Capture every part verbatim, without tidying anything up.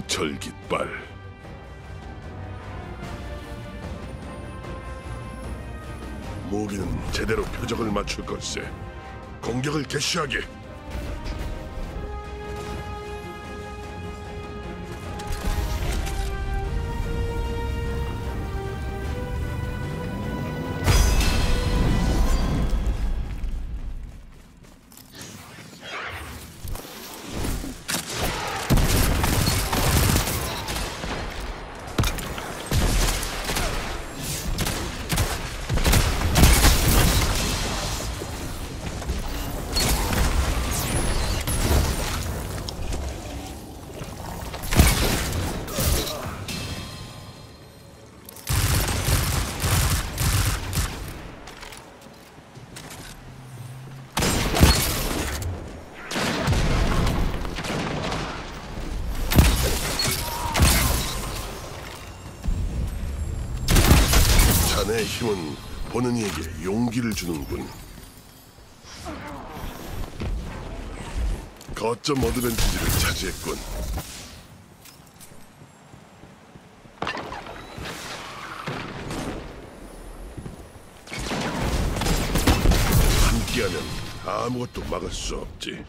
강철 깃발. 무기는 제대로 표적을 맞출 걸세. 공격을 개시하게. 자네의 힘은 보는 이에게 용기를 주는군. 거점 어드밴티지를 차지했군. 함께하면 아무것도 막을 수 없지.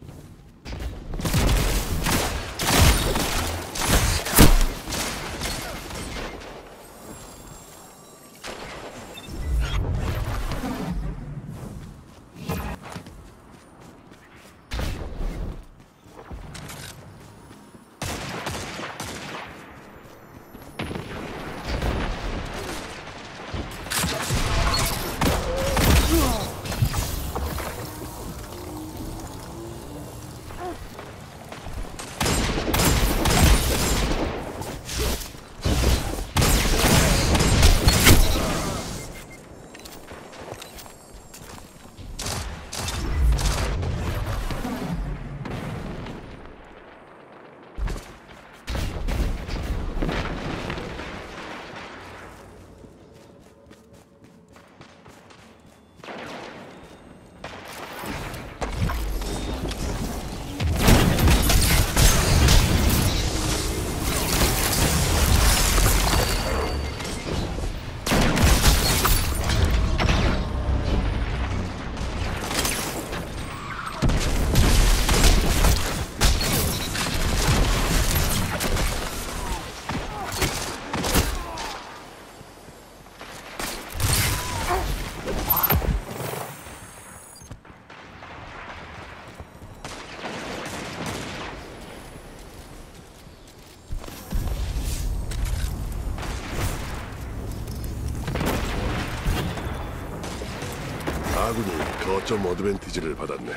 아군이 거점 어드밴티지를 받았네.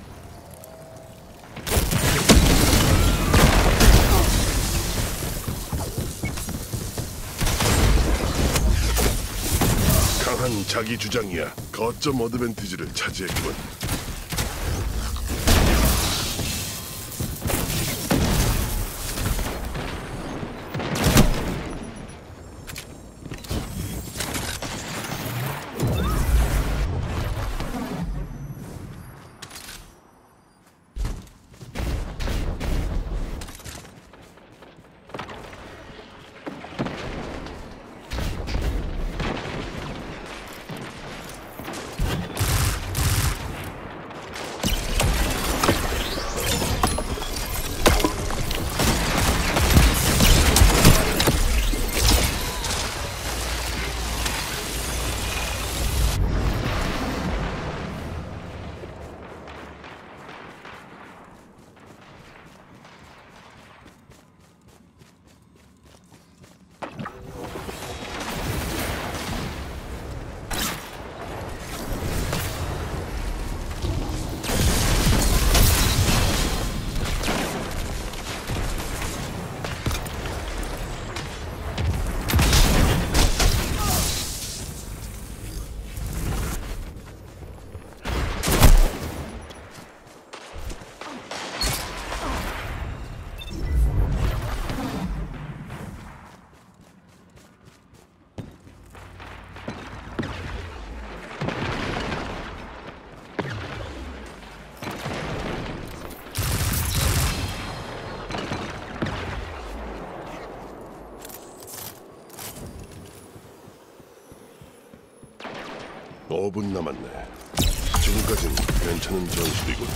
강한 자기 주장이야. 거점 어드밴티지를 차지했군. 오 분 남았네. 지금까진 괜찮은 전술이군.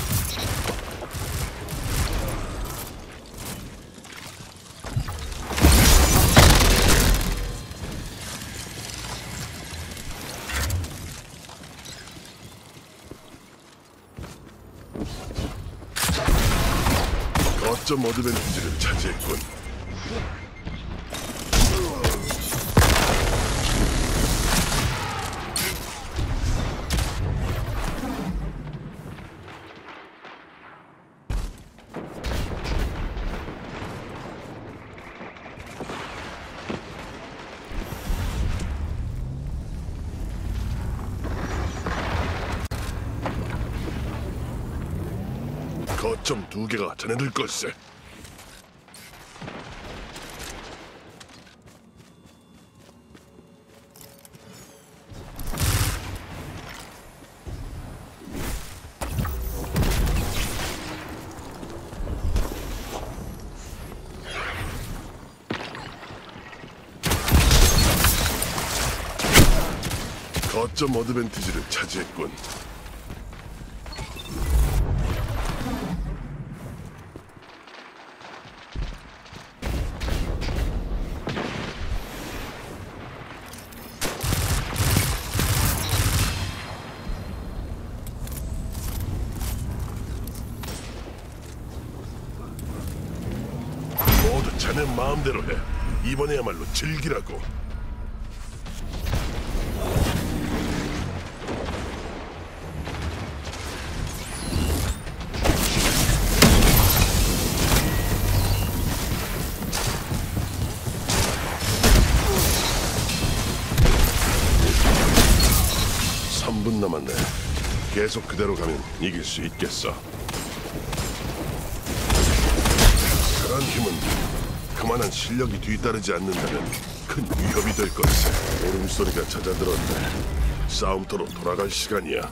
거점 어드밴티지를 차지했군. 거점 두 개가 자네들 걸세. 거점 어드밴티지를 차지했군. 모두 자네 마음대로 해. 이번에야말로 즐기라고. 삼 분 남았네. 계속 그대로 가면 이길 수 있겠어. 그런 힘은 그만한 실력이 뒤따르지 않는다면 큰 위협이 될 것세. 울음소리가 잦아들었네. 싸움터로 돌아갈 시간이야.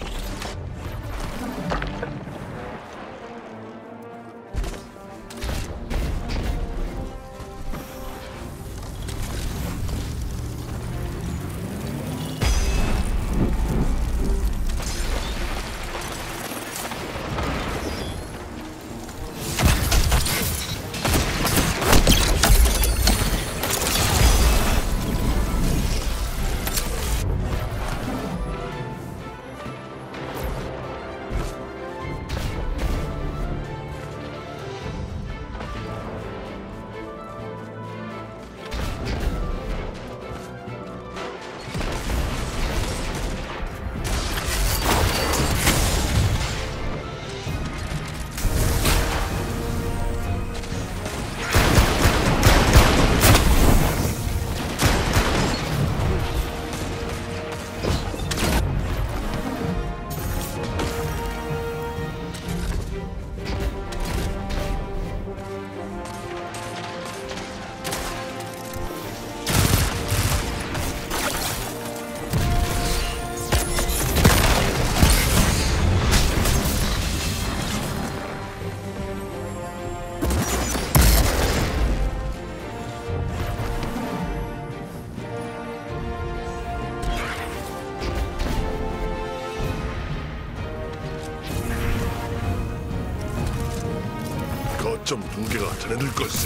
거점 두 개가 자네들 걸세.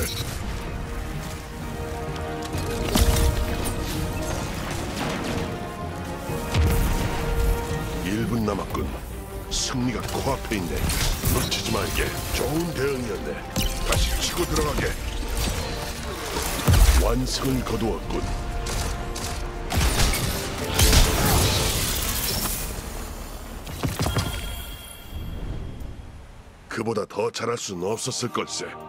일 분 남았군. 승리가 코앞에 있네. 놓치지 말게. 좋은 대응이었네. 다시 치고 들어가게. 완승을 거두었군. 그보다 더 잘할 수는 없었을 걸세.